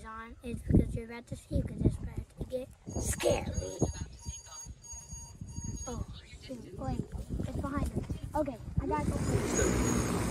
on is because you're about to see, because it's about to get scary. Oh, shoot. Wait, it's behind us. Okay, I gotta go.